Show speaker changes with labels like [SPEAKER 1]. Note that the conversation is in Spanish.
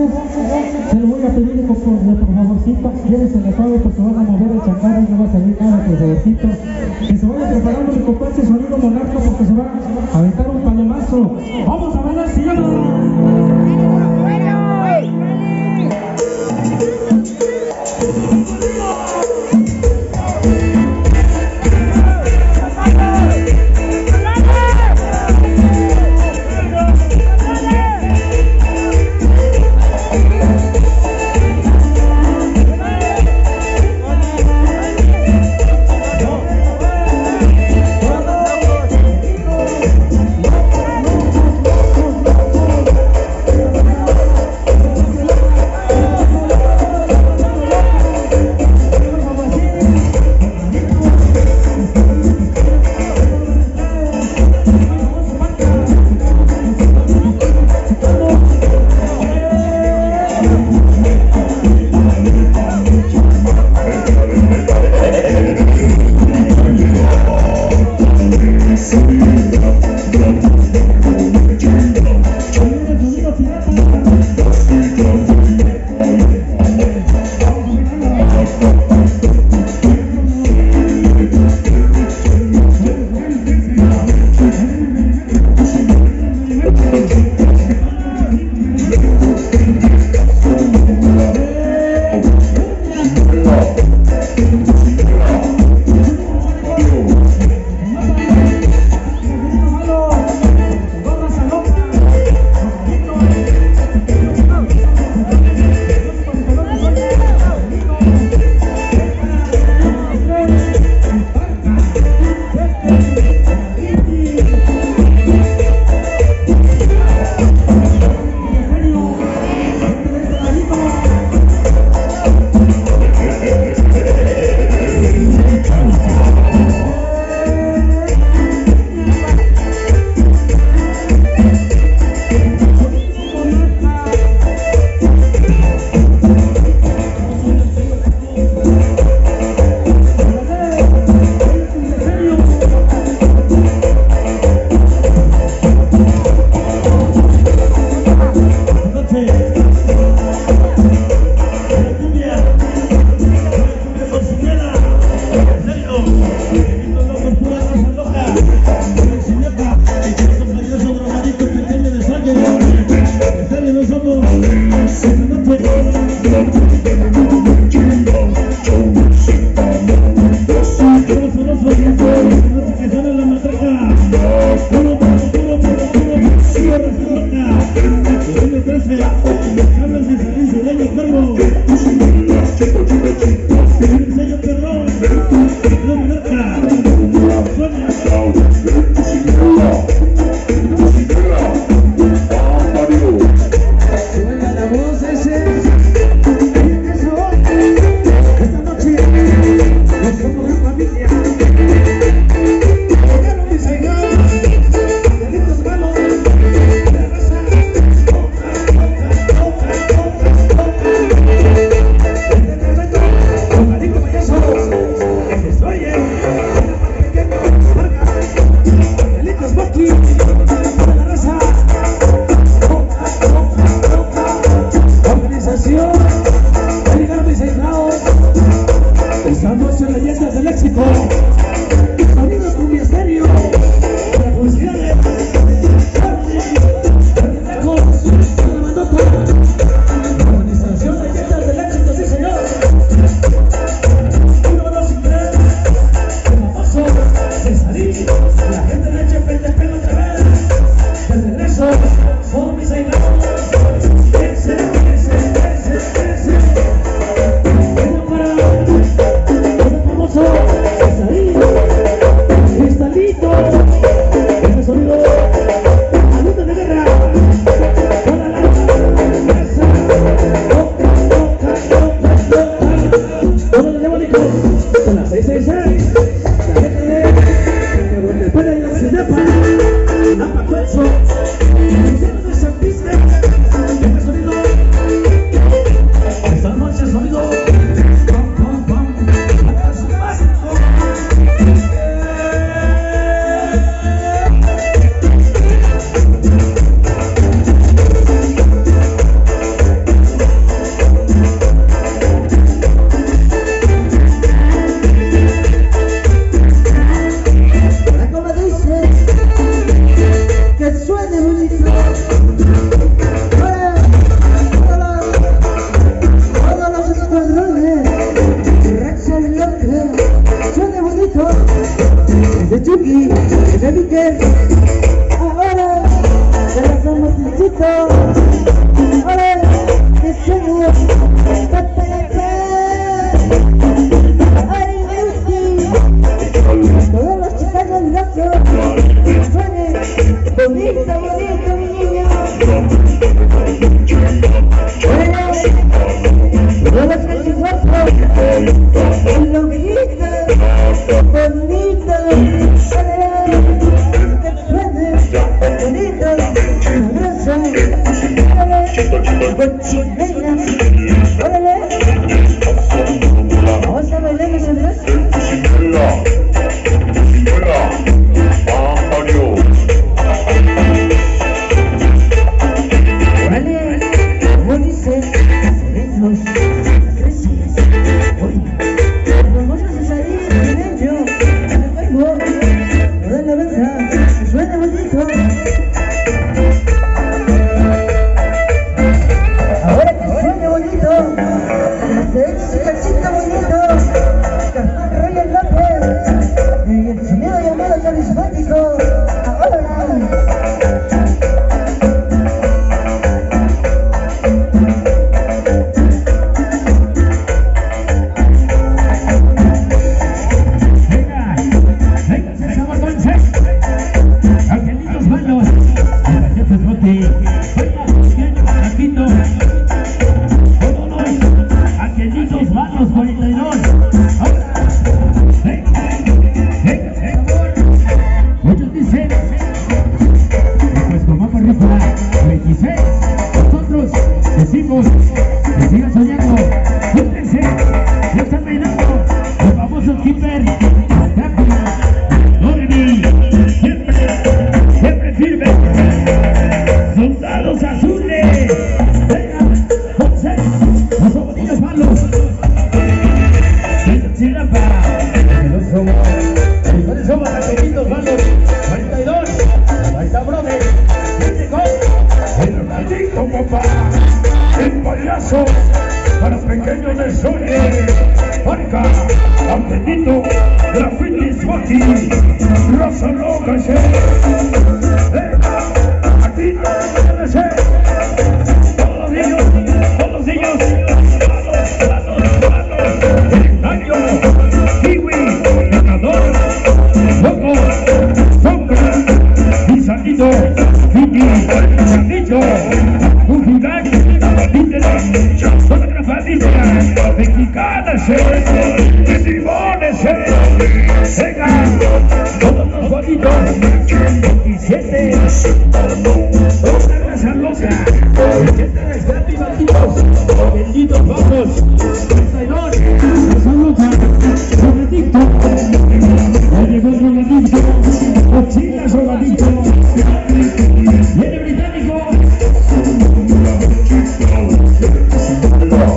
[SPEAKER 1] se lo voy a pedir por favorcito, llévense la suave porque van a mover el chancarro y no va a salir nada, por favorcito. Que se vaya preparando mi compadre sonido monarca porque se va a aventar un palomazo. ¡Vamos a bailar, señores!
[SPEAKER 2] cochinera. Órale. Vamos a bailar nosotros. Órale. Como dice, los creces. Hoy, vamos a salir silencio. Me vengo. Toda la banda. Suena bonito. Ahora que suene bonito, ese cachito bonito, Carlos Royal López, y el sonido llamado carismático, ahora. Angelitos malos, Angelitos malos, 42. Muchos dicen, pues como Parrícola, 26. Nosotros decimos que sigan soñando. Júntense, ya están bailando los famosos Keeper. Siempre firme. Soldados azules. Venga, José, no somos niños malos. No somos angelitos malos. 42. Ahí está, brother. El Ronaldinho, papá. El payaso. Para pequeños de Sony. Marca. Angelito. Graffiti Swati. Rosa Loca. Aquí no debe ser. Todos los niños. Año, kiwi, ganador, loco, sombra, guisadito, kiki, chanillo, un gigante, títere, fotografadita, mexicana, de limones, venga, todos los bonitos, 27, una raza loca, 27 grandes bandidos, benditos vamos, 32, Drogadicto, ya llegó el drogadicto, Cochinas drogadicto, viene británico.